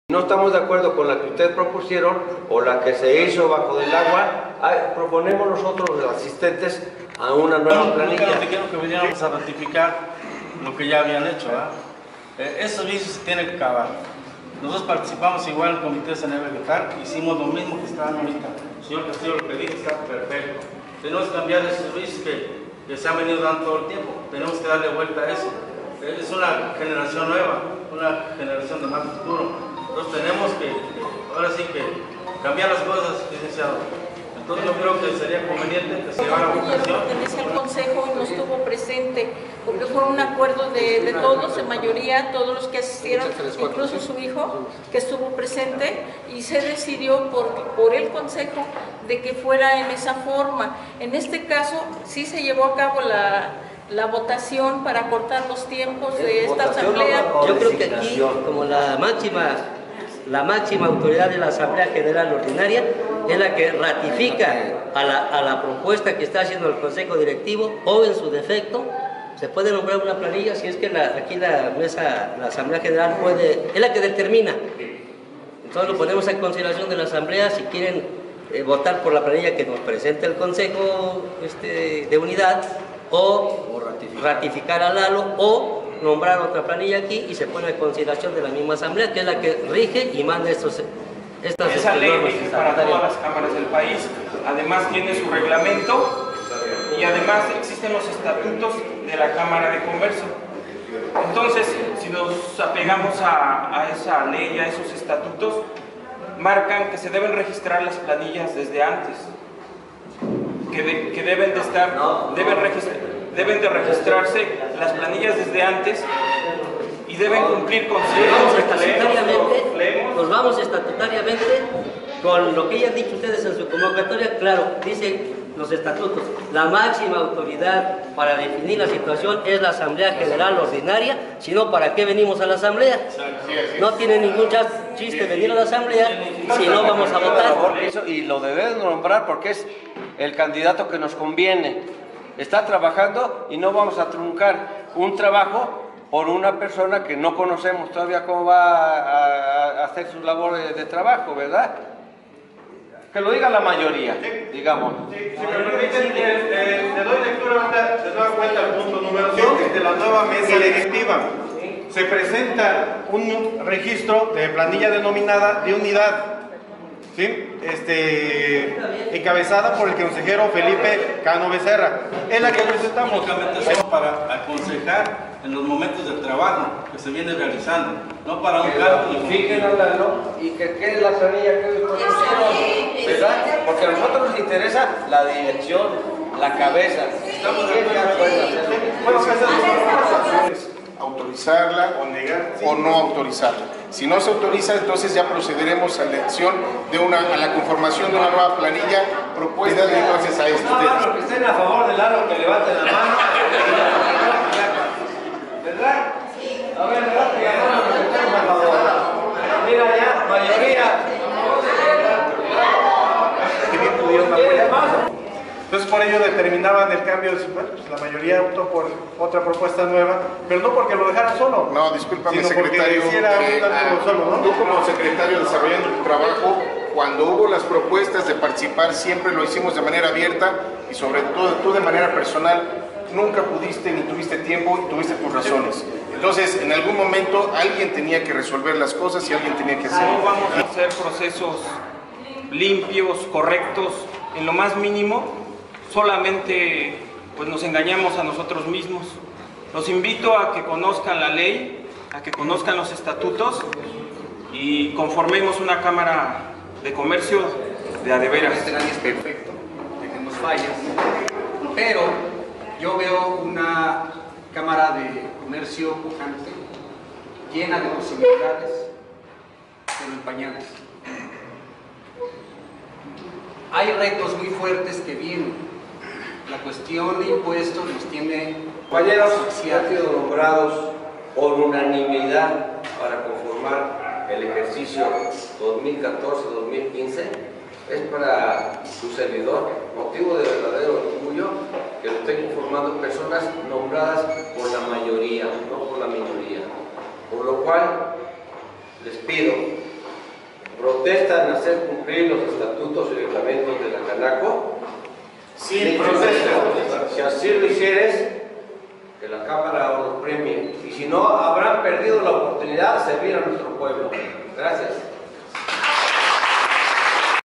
No estamos de acuerdo con la que ustedes propusieron o la que se hizo bajo del agua. Proponemos nosotros, los asistentes, a una nueva planilla. Nunca nos dijeron que viniéramos a ratificar lo que ya habían hecho, ¿verdad? Esos vicios se tienen que acabar. Nosotros participamos igual en el Comité de Saneamiento Vegetal, hicimos lo mismo que estaban ahorita. El señor Castillo lo que dijo está perfecto. Tenemos que cambiar esos vicios que se han venido dando todo el tiempo. Tenemos que darle vuelta a eso. Es una generación nueva, una generación de más futuro. Entonces tenemos que, ahora sí que, cambiar las cosas, licenciado. Entonces yo creo que sería conveniente que se llevara a votación. Pertenece al Consejo y no estuvo presente, porque fue un acuerdo de todos, de mayoría, todos los que asistieron, incluso su hijo, que estuvo presente, y se decidió por el Consejo de que fuera en esa forma. En este caso, sí se llevó a cabo la votación para cortar los tiempos de esta asamblea. Yo creo que aquí, como la máxima autoridad de la Asamblea General Ordinaria es la que ratifica a la propuesta que está haciendo el Consejo Directivo, o en su defecto se puede nombrar una planilla si es que aquí la Asamblea General es la que determina. Entonces lo ponemos en consideración de la Asamblea si quieren votar por la planilla que nos presente el Consejo de Unidad, o ratificar a Lalo, o nombrar otra planilla aquí y se pone en consideración de la misma asamblea, que es la que rige y manda estas esa ley rige para todas las cámaras del país, además tiene su reglamento y además existen los estatutos de la Cámara de Comercio. Entonces, si nos apegamos a esa ley, a esos estatutos, marcan que se deben registrar las planillas desde antes, que deben de estar, deben de registrarse las planillas desde antes y deben cumplir con nos vamos estatutariamente con lo que ya han dicho ustedes en su convocatoria. Claro, dicen los estatutos, la máxima autoridad para definir la situación es la Asamblea General Ordinaria, si no, ¿para qué venimos a la Asamblea? No tiene ningún chiste venir a la Asamblea si no vamos a votar. Y lo debemos nombrar porque es el candidato que nos conviene. Está trabajando y no vamos a truncar un trabajo por una persona que no conocemos todavía cómo va a hacer su labor de trabajo, ¿verdad? Que lo diga la mayoría, digamos. Si me permiten, le doy lectura de nueva cuenta al punto número 7 de la nueva mesa directiva. Se presenta un registro de planilla denominada de unidad, ¿sí? Encabezada por el consejero Felipe Cano Becerra. Es la que presentamos. Únicamente para aconsejar en los momentos del trabajo que se viene realizando, no para un cargo. Fíjense, y que quede la planilla que hoy conocieron, ¿verdad? Porque a nosotros nos interesa la dirección, la cabeza. Estamos de acuerdo. Autorizarla o no autorizarla. Si no se autoriza, entonces ya procederemos a la elección a la conformación de una nueva planilla propuesta entonces a esto. Los que estén a favor del Lalo, que levanten la mano. ¿Verdad? A ver, levante la mano que estemos a favor. Mira ya, mayoría. Entonces por ello determinaban el cambio, bueno, pues la mayoría optó por otra propuesta nueva, pero no porque lo dejaran solo. No, discúlpame, sino secretario. Tú como secretario desarrollando tu trabajo, cuando hubo las propuestas de participar, siempre lo hicimos de manera abierta y sobre todo tú de manera personal, nunca pudiste ni tuviste tiempo y tuviste tus razones. Entonces, en algún momento alguien tenía que resolver las cosas y alguien tenía que hacerlo. No vamos a hacer procesos limpios, correctos, en lo más mínimo. Solamente pues nos engañamos a nosotros mismos. Los invito a que conozcan la ley, a que conozcan los estatutos y conformemos una Cámara de Comercio de a de veras. Nadie es perfecto, tenemos fallas, pero yo veo una Cámara de Comercio pujante, llena de posibilidades, pero en pañales. Hay retos muy fuertes que vienen. La cuestión de impuestos nos tiene... Compañeros, han sido nombrados por unanimidad para conformar el ejercicio 2014-2015. Es para su servidor motivo de verdadero orgullo que lo estén conformando personas nombradas por la mayoría, no por la minoría. Por lo cual les pido protestan hacer cumplir los estatutos y reglamentos de la Canaco. Sí, protesta. Si así lo hicieres, que la Cámara los premie. Y si no, habrán perdido la oportunidad de servir a nuestro pueblo. Gracias.